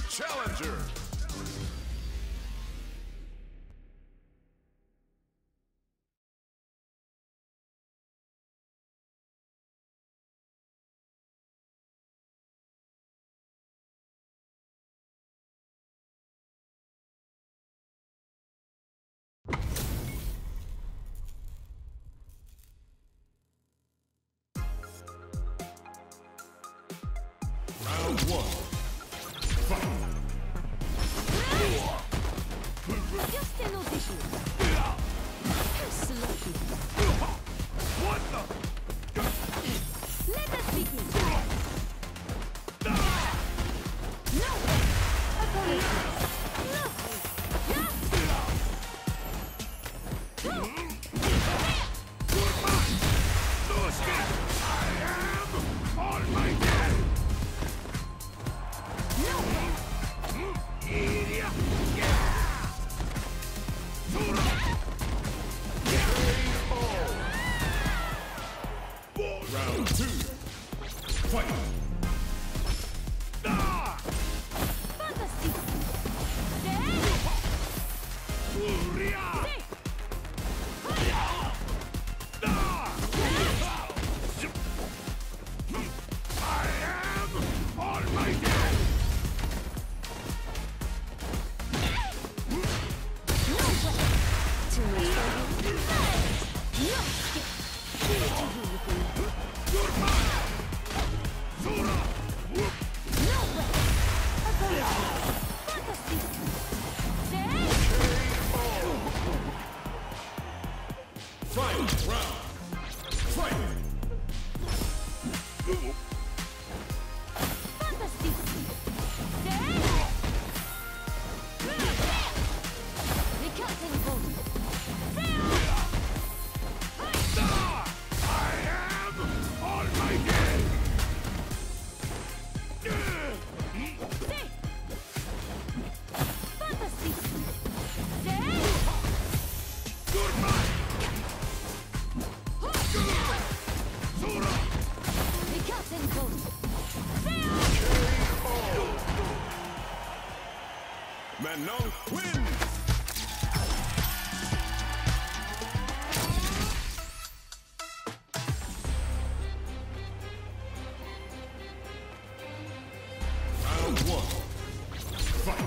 Challenger. Round one. Fight. Just no tissue. Sloppy. What the? Let us begin. No. Apologies. No. No escape. I am almighty. Round two. Fight. Fantastic. I am almighty. Fight round. Fight. I am almighty. Manon wins! Round one. Fight!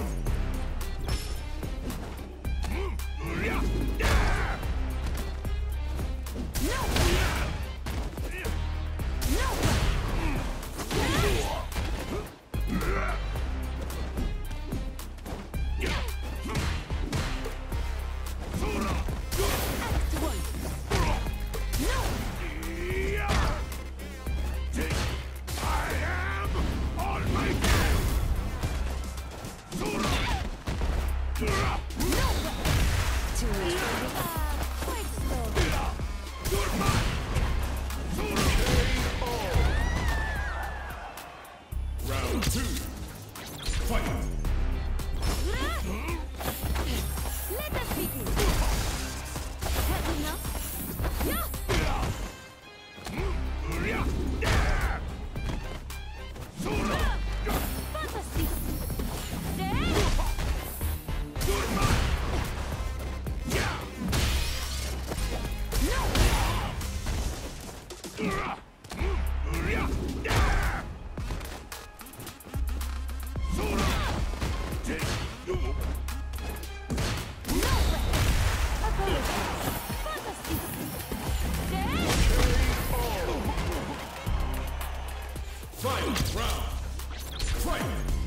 Round two. Fight! Let us begin. Have enough? Yeah. Fantastic. Fight round. Fight.